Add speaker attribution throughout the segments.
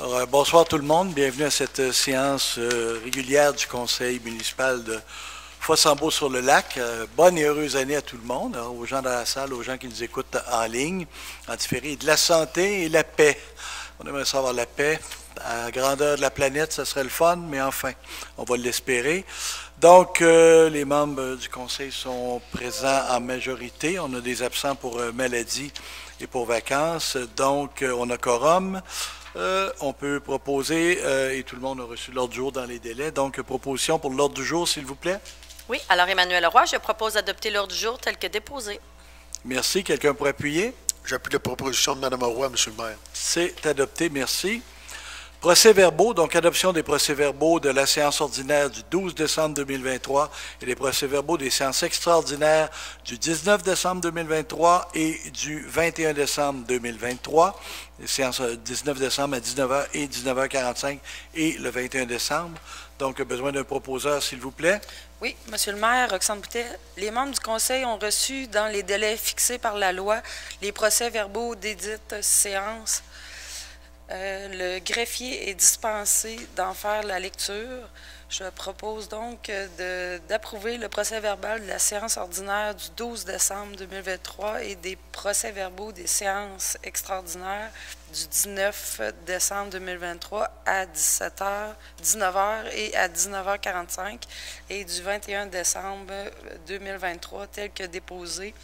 Speaker 1: Alors, bonsoir tout le monde. Bienvenue à cette séance régulière du Conseil municipal de Fossambeau-sur-le-Lac. Bonne et heureuse année à tout le monde, hein, aux gens dans la salle, aux gens qui nous écoutent en ligne, en différé. De la santé et la paix. On aimerait savoir la paix. À la grandeur de la planète, ça serait le fun, mais enfin, on va l'espérer. Donc, les membres du Conseil sont présents en majorité. On a des absents pour maladie et pour vacances. Donc, on a quorum. On peut proposer, et tout le monde a reçu l'ordre du jour dans les délais. Donc, proposition pour l'ordre du jour, s'il vous plaît.
Speaker 2: Oui, alors Emmanuel Roy, je propose d'adopter l'ordre du jour tel que déposé.
Speaker 1: Merci. Quelqu'un pour appuyer?
Speaker 3: J'appuie la proposition de Mme Roy, M. le maire.
Speaker 1: C'est adopté. Merci. Procès-verbaux, donc adoption des procès-verbaux de la séance ordinaire du 12 décembre 2023 et des procès-verbaux des séances extraordinaires du 19 décembre 2023 et du 21 décembre 2023. Les séances 19 décembre à 19h et 19h45 et le 21 décembre. Donc, besoin d'un proposeur, s'il vous plaît.
Speaker 4: Oui, Monsieur le maire, Roxane Boutet, les membres du Conseil ont reçu dans les délais fixés par la loi les procès-verbaux desdites séances. Le greffier est dispensé d'en faire la lecture. Je propose donc d'approuver le procès-verbal de la séance ordinaire du 12 décembre 2023 et des procès-verbaux des séances extraordinaires du 19 décembre 2023 à 19h et à 19h45 et du 21 décembre 2023 tel que déposé.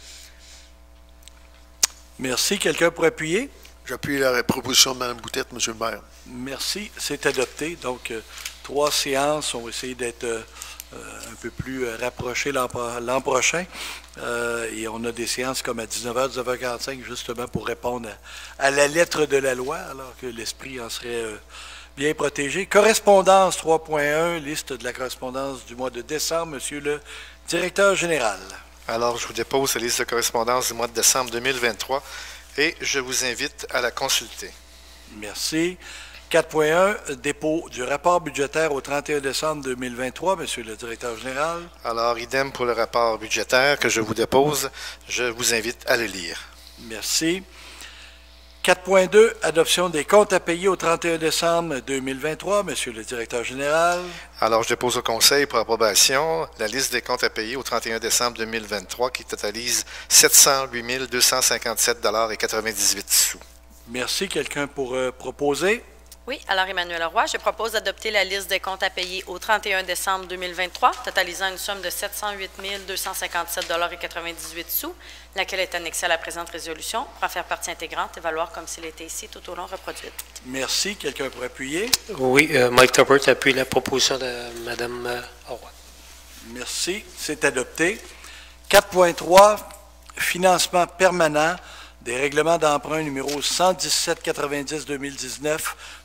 Speaker 1: Merci. Quelqu'un pour appuyer?
Speaker 3: J'appuie la proposition de Mme Boutette, M. le maire.
Speaker 1: Merci. C'est adopté. Donc, 3 séances. On va essayer d'être un peu plus rapprochés l'an prochain. Et on a des séances comme à 19h, 19h45, justement pour répondre à la lettre de la loi, alors que l'esprit en serait bien protégé. Correspondance 3.1, liste de la correspondance du mois de décembre. Monsieur le directeur général.
Speaker 5: Alors, je vous dépose la liste de correspondance du mois de décembre 2023. Et je vous invite à la consulter.
Speaker 1: Merci. 4.1, dépôt du rapport budgétaire au 31 décembre 2023, Monsieur le directeur général.
Speaker 5: Alors, idem pour le rapport budgétaire que je vous dépose. Je vous invite à le lire.
Speaker 1: Merci. 4.2, adoption des comptes à payer au 31 décembre 2023, Monsieur le directeur général.
Speaker 5: Alors, je dépose au Conseil pour approbation la liste des comptes à payer au 31 décembre 2023 qui totalise 708 257,98 $.
Speaker 1: Merci. Quelqu'un pour proposer?
Speaker 2: Oui, alors Emmanuel Roy, je propose d'adopter la liste des comptes à payer au 31 décembre 2023, totalisant une somme de 708 257,98 $, laquelle est annexée à la présente résolution pour en faire partie intégrante et valoir comme s'il était ici tout au long reproduite.
Speaker 1: Merci. Quelqu'un pour appuyer?
Speaker 6: Oui, Mike Tuppert appuie la proposition de Mme Roy.
Speaker 1: Merci. C'est adopté. 4.3, financement permanent des règlements d'emprunt numéro 117-90-2019,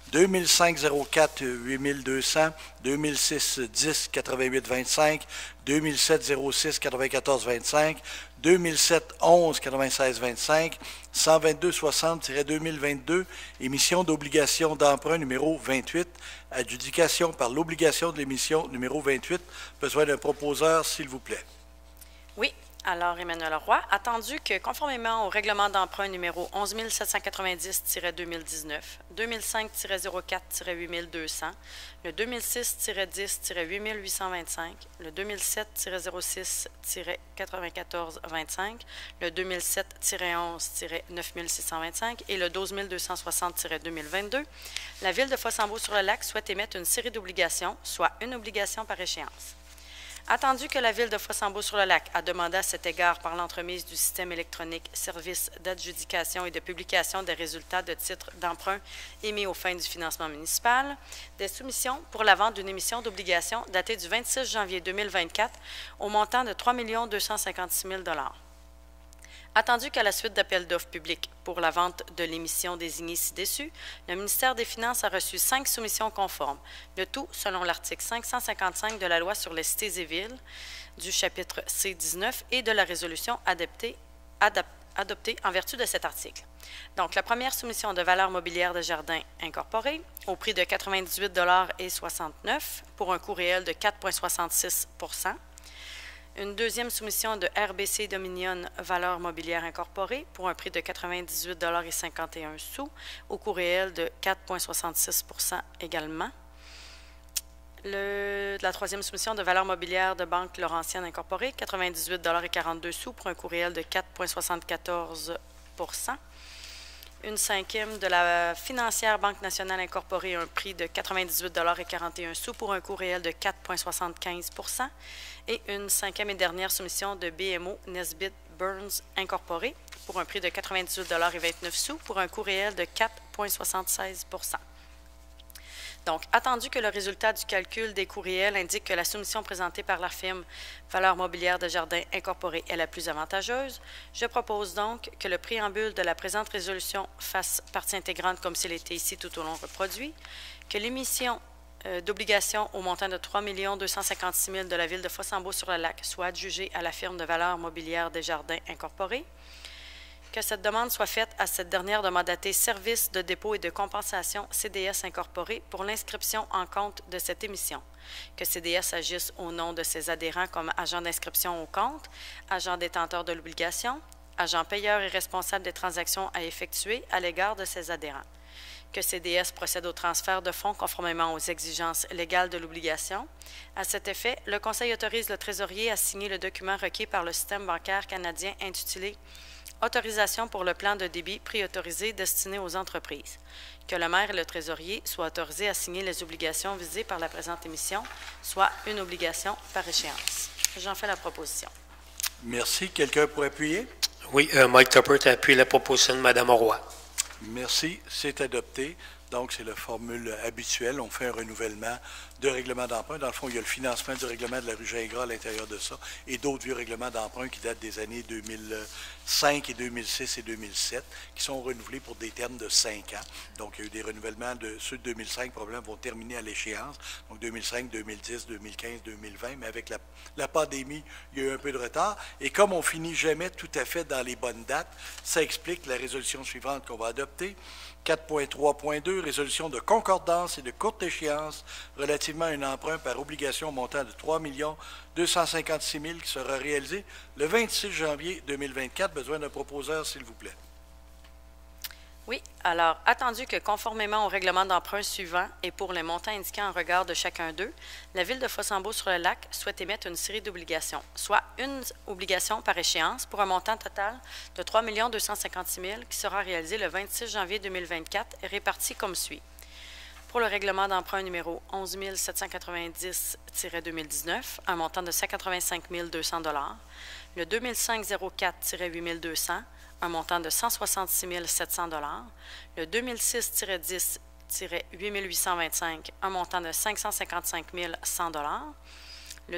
Speaker 1: 2005-04-8200, 2006-10-88-25, 2007-06-94-25, 2007-11-96-25, 122-60-2022, émission d'obligation d'emprunt numéro 28, adjudication par l'obligation de l'émission numéro 28. Besoin d'un proposeur, s'il vous plaît.
Speaker 2: Oui. Alors, Emmanuel Roy, attendu que, conformément au règlement d'emprunt numéro 11 790-2019, 2005-04-8200, le 2006-10-8825, le 2007-06-9425, le 2007-11-9625 et le 12 260-2022, la Ville de Fossambeau-sur-le-Lac souhaite émettre une série d'obligations, soit une obligation par échéance. Attendu que la Ville de Fossambeau-sur-le-Lac a demandé à cet égard par l'entremise du système électronique service d'adjudication et de publication des résultats de titres d'emprunt émis aux fins du financement municipal, des soumissions pour la vente d'une émission d'obligations datée du 26 janvier 2024 au montant de 3 256 000 $. Attendu qu'à la suite d'appels d'offres publics pour la vente de l'émission désignée ci-dessus, le ministère des Finances a reçu 5 soumissions conformes, le tout selon l'article 555 de la Loi sur les cités et villes du chapitre C19 et de la résolution adoptée en vertu de cet article. Donc, la première soumission de valeur mobilière de jardin incorporée au prix de 98,69 $ pour un coût réel de 4,66 %. Une deuxième soumission de RBC Dominion Valeurs Mobilières Incorporées pour un prix de 98,51 $ au coût réel de 4,66 % également. La troisième soumission de Valeurs Mobilières de Banque Laurentienne Incorporée, 98,42 $ pour un coût réel de 4,74 %. Une cinquième de la Financière Banque Nationale Incorporée, un prix de 98,41 $ pour un coût réel de 4,75 %. Et une cinquième et dernière soumission de BMO Nesbitt Burns Incorporée pour un prix de 98,29 $ pour un coût réel de 4,76 %. Donc, attendu que le résultat du calcul des coûts réels indique que la soumission présentée par la firme Valeurs Mobilières de Jardin Incorporée est la plus avantageuse, je propose donc que le préambule de la présente résolution fasse partie intégrante comme s'il était ici tout au long reproduit, que l'émission d'obligations au montant de 3 256 000 de la Ville de Fossambeau-sur-le-Lac soit adjugée à la firme de Valeurs Mobilières des Jardins Incorporée, que cette demande soit faite à cette dernière de mandater Service de dépôt et de compensation CDS Incorporé pour l'inscription en compte de cette émission, que CDS agisse au nom de ses adhérents comme agent d'inscription au compte, agent détenteur de l'obligation, agent payeur et responsable des transactions à effectuer à l'égard de ses adhérents, que CDS procède au transfert de fonds conformément aux exigences légales de l'obligation. À cet effet, le Conseil autorise le trésorier à signer le document requis par le système bancaire canadien intitulé Autorisation pour le plan de débit préautorisé destiné aux entreprises, que le maire et le trésorier soient autorisés à signer les obligations visées par la présente émission, soit une obligation par échéance. J'en fais la proposition.
Speaker 1: Merci. Quelqu'un pour appuyer?
Speaker 6: Oui, Mike Tuppert appuie la proposition de Mme Roy.
Speaker 1: Merci. C'est adopté. Donc, c'est la formule habituelle. On fait un renouvellement de règlement d'emprunt. Dans le fond, il y a le financement du règlement de la rue Gingras à l'intérieur de ça et d'autres vieux règlements d'emprunt qui datent des années 2005 et 2006 et 2007 qui sont renouvelés pour des termes de 5 ans. Donc, il y a eu des renouvellements de ceux de 2005, probablement, vont terminer à l'échéance. Donc, 2005, 2010, 2015, 2020. Mais avec la pandémie, il y a eu un peu de retard. Et comme on finit jamais tout à fait dans les bonnes dates, ça explique la résolution suivante qu'on va adopter. 4.3.2, résolution de concordance et de courte échéance relativement à un emprunt par obligation montant de 3 256 000 qui sera réalisé le 26 janvier 2024. Besoin d'un proposeur, s'il vous plaît.
Speaker 2: Oui, alors, attendu que conformément au règlement d'emprunt suivant et pour les montants indiqués en regard de chacun d'eux, la Ville de Fossambeau-sur-le-Lac souhaite émettre une série d'obligations, soit une obligation par échéance pour un montant total de 3 256 000 qui sera réalisé le 26 janvier 2024 et réparti comme suit. Pour le règlement d'emprunt numéro 11 790-2019, un montant de 185 200 $, le 2504-8 200, un montant de 166 700 $, le 2006-10-8 825, un montant de 555 100 $, le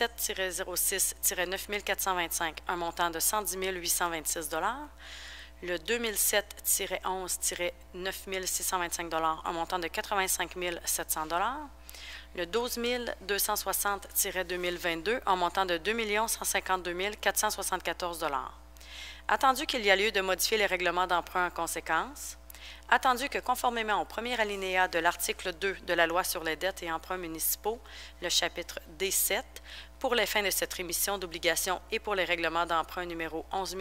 Speaker 2: 2007-06-9 425, un montant de 110 826 $, le 2007-11-9 625 $, un montant de 85 700 $, le 12 260-2022, un montant de 2 152 474 $. Attendu qu'il y a lieu de modifier les règlements d'emprunt en conséquence, attendu que conformément au premier alinéa de l'article 2 de la Loi sur les dettes et emprunts municipaux, le chapitre D7, pour les fins de cette rémission d'obligations et pour les règlements d'emprunt numéro 11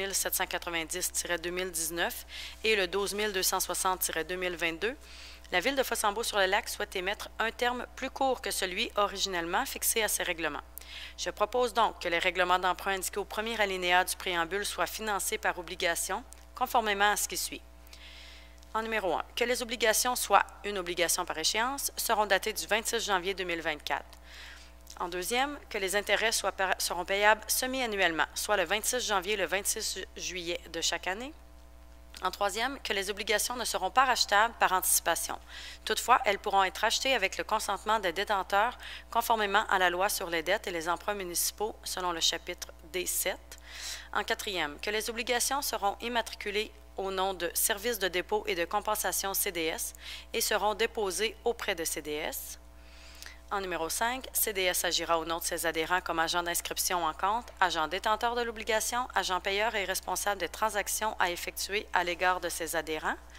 Speaker 2: 790-2019 et le 12 260-2022, la Ville de Fossambeau-sur-le-Lac souhaite émettre un terme plus court que celui originellement fixé à ces règlements. Je propose donc que les règlements d'emprunt indiqués au premier alinéa du préambule soient financés par obligation, conformément à ce qui suit. En numéro 1, que les obligations, soit une obligation par échéance, seront datées du 26 janvier 2024. En deuxième, que les intérêts seront payables semi-annuellement, soit le 26 janvier et le 26 juillet de chaque année. En troisième, que les obligations ne seront pas rachetables par anticipation. Toutefois, elles pourront être achetées avec le consentement des détenteurs conformément à la Loi sur les dettes et les emprunts municipaux selon le chapitre D7. En quatrième, que les obligations seront immatriculées au nom de Service de dépôt et de compensation CDS et seront déposées auprès de CDS. En numéro 5, CDS agira au nom de ses adhérents comme agent d'inscription en compte, agent détenteur de l'obligation, agent payeur et responsable des transactions à effectuer à l'égard de ses adhérents.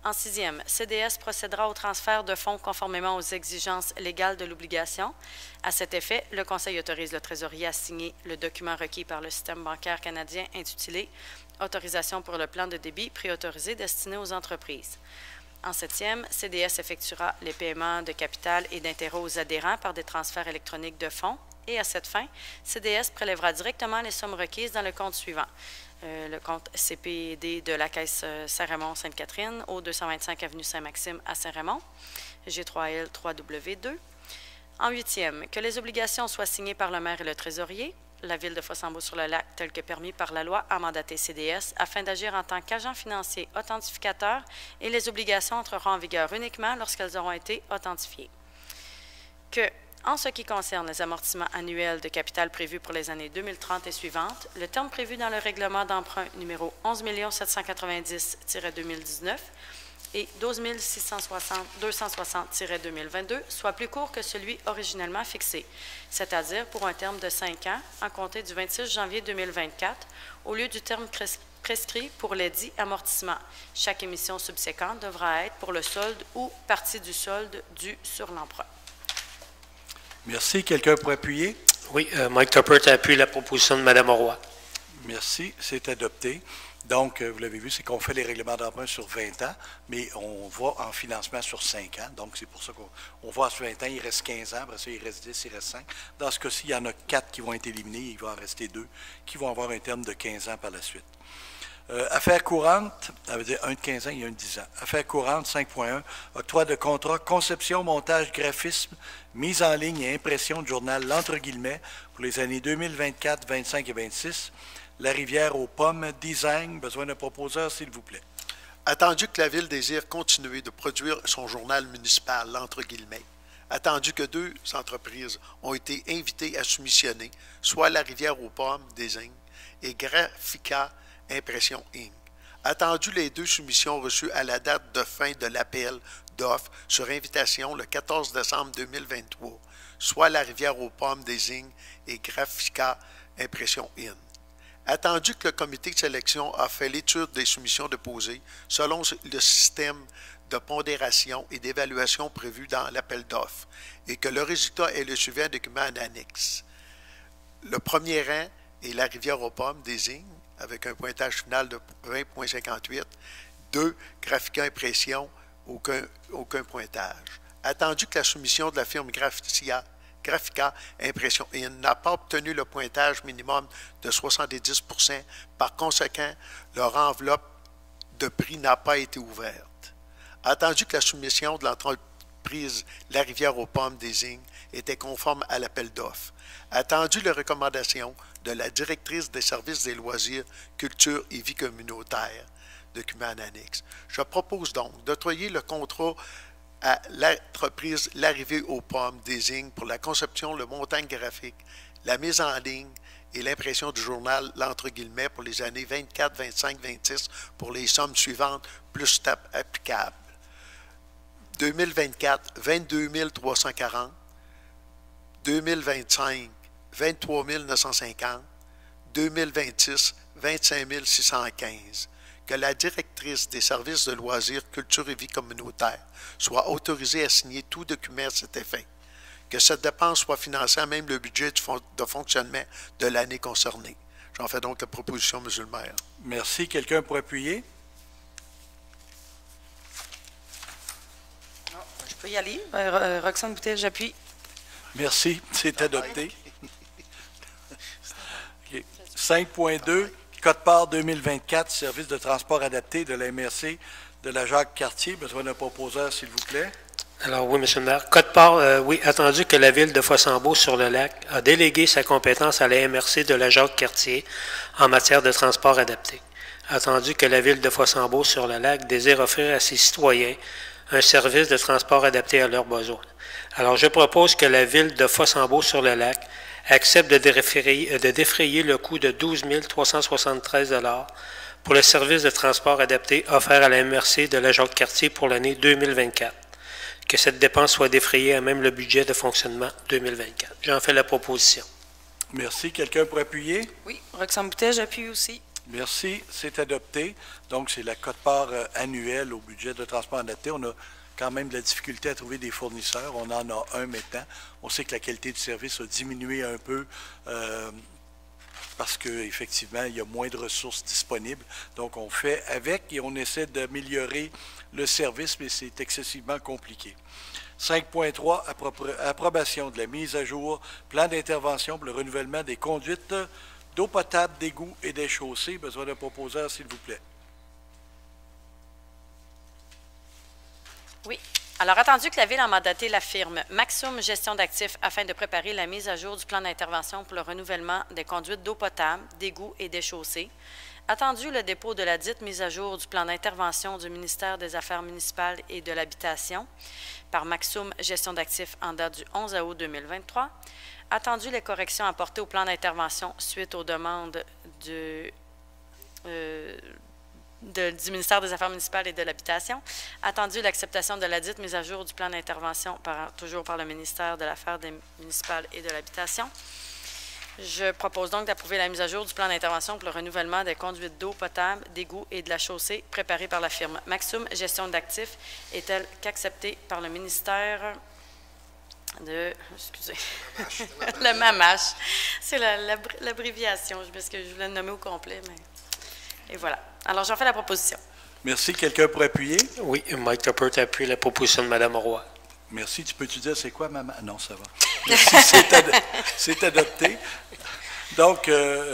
Speaker 2: En sixième, CDS procédera au transfert de fonds conformément aux exigences légales de l'obligation. À cet effet, le Conseil autorise le trésorier à signer le document requis par le système bancaire canadien intitulé « Autorisation pour le plan de débit préautorisé destiné aux entreprises ». En septième, CDS effectuera les paiements de capital et d'intérêts aux adhérents par des transferts électroniques de fonds. Et à cette fin, CDS prélèvera directement les sommes requises dans le compte suivant. Le compte CPD de la Caisse Saint-Raymond-Sainte-Catherine au 225 avenue Saint-Maxime à Saint-Raymond, G3L 3W2. En huitième, que les obligations soient signées par le maire et le trésorier. La Ville de Fossambeau-sur-le-Lac, tel que permis par la loi, a mandaté CDS afin d'agir en tant qu'agent financier authentificateur et les obligations entreront en vigueur uniquement lorsqu'elles auront été authentifiées. Que, en ce qui concerne les amortissements annuels de capital prévus pour les années 2030 et suivantes, le terme prévu dans le règlement d'emprunt numéro 11 790-2019 et 12 260-2022 soit plus court que celui originellement fixé, c'est-à-dire pour un terme de 5 ans en compter du 26 janvier 2024 au lieu du terme prescrit pour les dits amortissements. Chaque émission subséquente devra être pour le solde ou partie du solde dû sur l'emprunt.
Speaker 1: Merci. Quelqu'un pour appuyer?
Speaker 6: Oui, Mike Tuppert appuie la proposition de Mme Roy.
Speaker 1: Merci. C'est adopté. Donc, vous l'avez vu, c'est qu'on fait les règlements d'emprunt sur 20 ans, mais on va en financement sur 5 ans. Donc, c'est pour ça qu'on va sur 20 ans, il reste 15 ans, après ça, il reste 10, il reste 5. Dans ce cas-ci, il y en a 4 qui vont être éliminés, il va en rester 2 qui vont avoir un terme de 15 ans par la suite. Affaires courantes, ça veut dire un de 15 ans et un de 10 ans. Affaires courantes, 5.1, octroi de contrat, conception, montage, graphisme, mise en ligne et impression de journal l'entre guillemets pour les années 2024, 25 et 26. La Rivière aux Pommes, design, besoin d'un proposeur, s'il vous plaît.
Speaker 3: Attendu que la Ville désire continuer de produire son journal municipal, entre guillemets, attendu que 2 entreprises ont été invitées à soumissionner, soit La Rivière aux Pommes, design, et Graphica, Impression Inc. Attendu les 2 soumissions reçues à la date de fin de l'appel d'offres sur invitation le 14 décembre 2023, soit La Rivière aux Pommes, Design et Graphica, Impression Inc. Attendu que le comité de sélection a fait l'étude des soumissions déposées selon le système de pondération et d'évaluation prévu dans l'appel d'offres et que le résultat est le suivant document en annexe. Le premier rang est La Rivière aux Pommes, Design, avec un pointage final de 20,58. 2, Graphica Impression, aucun pointage. Attendu que la soumission de la firme Graphica Impression n'a pas obtenu le pointage minimum de 70%, par conséquent, leur enveloppe de prix n'a pas été ouverte. Attendu que la soumission de l'entreprise La Rivière aux Pommes Design était conforme à l'appel d'offres. Attendu les recommandations de la directrice des services des loisirs, culture et vie communautaire, document en annexe. Je propose donc d'octroyer le contrat à l'entreprise L'Arrivée aux Pommes Design pour la conception, le montage graphique, la mise en ligne et l'impression du journal l'entre guillemets pour les années 24, 25, 26 pour les sommes suivantes plus TAP applicable. 2024, 22 340. 2025, 23 950. 2026, 25 615. Que la directrice des services de loisirs, culture et vie communautaire soit autorisée à signer tout document à cet effet. Que cette dépense soit financée à même le budget de fonctionnement de l'année concernée. J'en fais donc la proposition, M. le maire.
Speaker 1: Merci. Quelqu'un pour appuyer?
Speaker 4: Non, je peux y aller. Roxane Boutet, j'appuie.
Speaker 1: Merci. C'est adopté. Okay. 5.2, Code-part 2024, service de transport adapté de la MRC de la Jacques-Cartier. Besoin d'un proposeur, s'il vous plaît.
Speaker 6: Alors oui, M. le maire. Code-part, oui, attendu que la Ville de Fossambeau-sur-le-Lac a délégué sa compétence à la MRC de la Jacques-Cartier en matière de transport adapté. Attendu que la Ville de Fossambeau-sur-le-Lac désire offrir à ses citoyens un service de transport adapté à leurs besoins. Alors, je propose que la Ville de Fossambeau-sur-le-Lac accepte de défrayer le coût de 12 373 $ pour le service de transport adapté offert à la MRC de la Jacques-Cartier pour l'année 2024. Que cette dépense soit défrayée à même le budget de fonctionnement 2024. J'en fais la proposition.
Speaker 1: Merci. Quelqu'un pour appuyer?
Speaker 4: Oui, Roxane Boutet, j'appuie aussi.
Speaker 1: Merci, c'est adopté. Donc, c'est la quote-part annuelle au budget de transport adapté. On a quand même de la difficulté à trouver des fournisseurs. On en a un maintenant. On sait que la qualité du service a diminué un peu parce qu'effectivement, il y a moins de ressources disponibles. Donc, on fait avec et on essaie d'améliorer le service, mais c'est excessivement compliqué. 5.3, approbation de la mise à jour, plan d'intervention pour le renouvellement des conduites d'eau potable, d'égouts et des chaussées. Besoin d'un proposeur, s'il vous plaît.
Speaker 2: Oui. Alors, attendu que la Ville a mandaté la firme Maxum Gestion d'actifs afin de préparer la mise à jour du plan d'intervention pour le renouvellement des conduites d'eau potable, d'égouts et des chaussées, attendu le dépôt de la dite mise à jour du plan d'intervention du ministère des Affaires municipales et de l'Habitation par Maxum Gestion d'actifs en date du 11 août 2023, attendu les corrections apportées au plan d'intervention suite aux demandes du ministère des Affaires municipales et de l'Habitation, attendu l'acceptation de la dite mise à jour du plan d'intervention toujours par le ministère de l'Affaires municipales et de l'Habitation. Je propose donc d'approuver la mise à jour du plan d'intervention pour le renouvellement des conduites d'eau potable, d'égouts et de la chaussée préparée par la firme Maxum Gestion d'actifs et telle qu'acceptée par le ministère de... Excusez. Le MAMACH. C'est l'abréviation. Parce que je voulais le nommer au complet, mais... Et voilà. Alors, j'en fais la proposition.
Speaker 1: Merci. Quelqu'un pour appuyer?
Speaker 6: Oui, Mike Tuppert appuie la proposition de Mme Roy.
Speaker 1: Merci. Tu peux-tu dire c'est quoi, maman? Non, ça va. Merci, c'est adopté. Donc,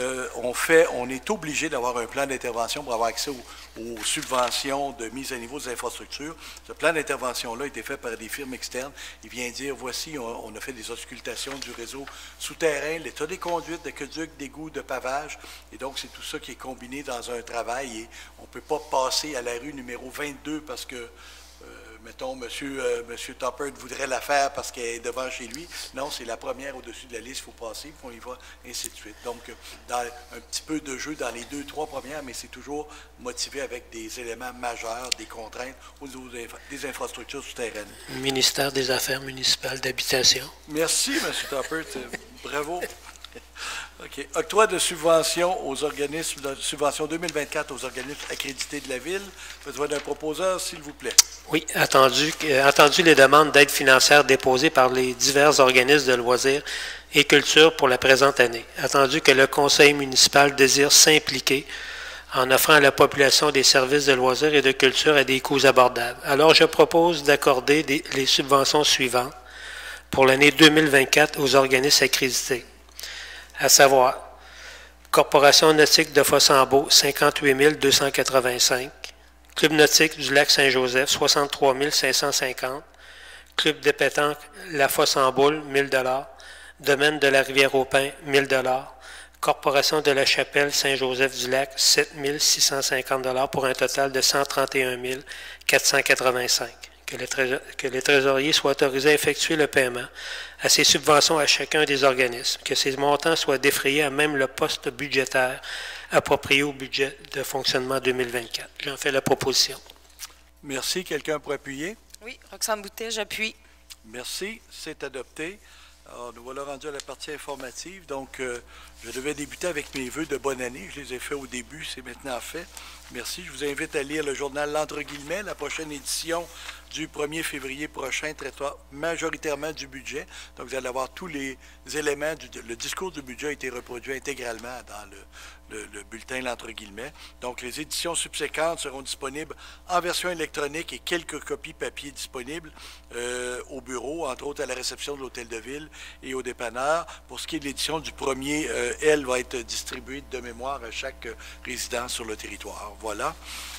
Speaker 1: on est obligé d'avoir un plan d'intervention pour avoir accès aux subventions de mise à niveau des infrastructures. Ce plan d'intervention-là a été fait par des firmes externes. Il vient dire, voici, on a fait des auscultations du réseau souterrain, l'état des conduites, d'aqueducs, d'égouts, de pavage. Et donc, c'est tout ça qui est combiné dans un travail. Et on ne peut pas passer à la rue numéro 22 parce que mettons, M. Tuppert voudrait la faire parce qu'elle est devant chez lui. Non, c'est la première au-dessus de la liste, il faut passer, puis on y va, ainsi de suite. Donc, dans un petit peu de jeu dans les 2-3 premières, mais c'est toujours motivé avec des éléments majeurs, des contraintes au niveau des infrastructures souterraines.
Speaker 6: Ministère des Affaires municipales d'Habitation.
Speaker 1: Merci, M. Tuppert. Bravo. OK. Octroi de subvention aux organismes, de subvention 2024 aux organismes accrédités de la Ville. Besoin d'un proposeur, s'il vous plaît.
Speaker 6: Oui, attendu les demandes d'aide financière déposées par les divers organismes de loisirs et culture pour la présente année. Attendu que le conseil municipal désire s'impliquer en offrant à la population des services de loisirs et de culture à des coûts abordables. Alors, je propose d'accorder les subventions suivantes pour l'année 2024 aux organismes accrédités, à savoir Corporation nautique de Fossambeau, 58 285, Club nautique du lac Saint-Joseph, 63 550, Club de pétanque La Fosse-en-Boule, 1 000 Domaine de la Rivière-au-Pin, 1 000 Corporation de la Chapelle Saint-Joseph-du-Lac, 7 650 pour un total de 131 485. Que les trésoriers soient autorisés à effectuer le paiement à ces subventions à chacun des organismes, que ces montants soient défrayés à même le poste budgétaire approprié au budget de fonctionnement 2024. J'en fais la proposition.
Speaker 1: Merci. Quelqu'un pour appuyer?
Speaker 4: Oui, Roxane Boutet, j'appuie.
Speaker 1: Merci. C'est adopté. Alors, nous voilà rendus à la partie informative. Donc, je devais débuter avec mes vœux de bonne année. Je les ai faits au début, c'est maintenant fait. Merci. Je vous invite à lire le journal L'Entre guillemets. La prochaine édition du 1er février prochain traitera majoritairement du budget. Donc, vous allez avoir tous les éléments. Le discours du budget a été reproduit intégralement dans le bulletin L'Entre guillemets. Donc, les éditions subséquentes seront disponibles en version électronique et quelques copies papier disponibles au bureau, entre autres à la réception de l'Hôtel de Ville et au dépanneur. Pour ce qui est de l'édition du 1er, elle va être distribuée de mémoire à chaque résident sur le territoire. Voilà.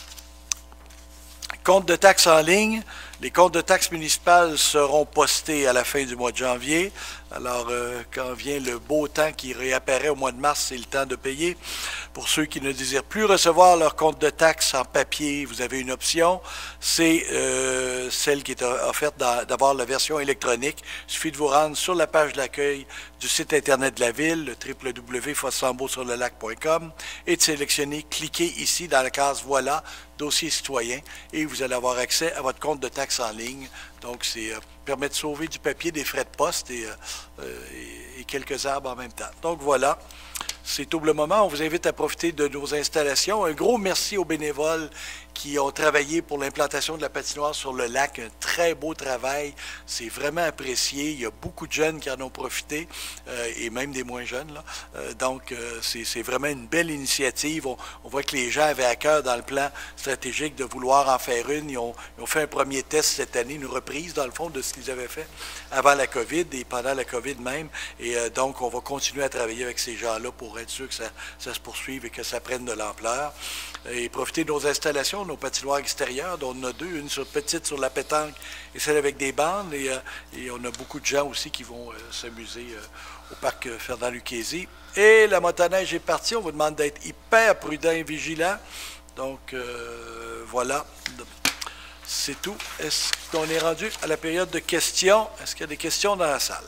Speaker 1: Compte de taxes en ligne. Les comptes de taxes municipales seront postés à la fin du mois de janvier. Alors, quand vient le beau temps qui réapparaît au mois de mars, c'est le temps de payer. Pour ceux qui ne désirent plus recevoir leur compte de taxes en papier, vous avez une option. C'est celle qui est offerte d'avoir la version électronique. Il suffit de vous rendre sur la page d'accueil du site Internet de la Ville, le www.fossambeausurlelac.com, et de sélectionner, cliquez ici dans la case « Voilà », dossier citoyen, et vous allez avoir accès à votre compte de taxes en ligne. Donc, c'est permet de sauver du papier, des frais de poste et quelques arbres en même temps. Donc, voilà. c'est double moment. On vous invite à profiter de nos installations. Un gros merci aux bénévoles qui ont travaillé pour l'implantation de la patinoire sur le lac. Un très beau travail. C'est vraiment apprécié. Il y a beaucoup de jeunes qui en ont profité, et même des moins jeunes, là. Donc, c'est vraiment une belle initiative. On voit que les gens avaient à cœur dans le plan stratégique de vouloir en faire une. Ils ont fait un premier test cette année, une reprise, dans le fond, de ce qu'ils avaient fait avant la COVID et pendant la COVID même. Et donc, on va continuer à travailler avec ces gens-là pour être sûr que ça se poursuive et que ça prenne de l'ampleur. Et profiter de nos installations, nos patinoires extérieures, dont on a deux, une petite sur la pétanque et celle avec des bandes. Et on a beaucoup de gens aussi qui vont s'amuser au parc Fernand Lucchesi. Et la motoneige est partie. On vous demande d'être hyper prudent et vigilant. Donc, voilà. C'est tout. Est-ce qu'on est rendu à la période de questions? Est-ce qu'il y a des questions dans la salle?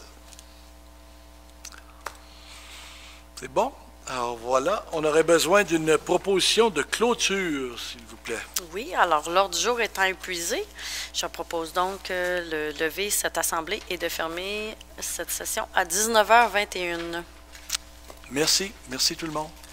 Speaker 1: C'est bon? Alors voilà, on aurait besoin d'une proposition de clôture, s'il vous plaît.
Speaker 2: Oui, alors l'ordre du jour étant épuisé, je propose donc de lever cette assemblée et de fermer cette session à 19h21.
Speaker 1: Merci. Merci tout le monde.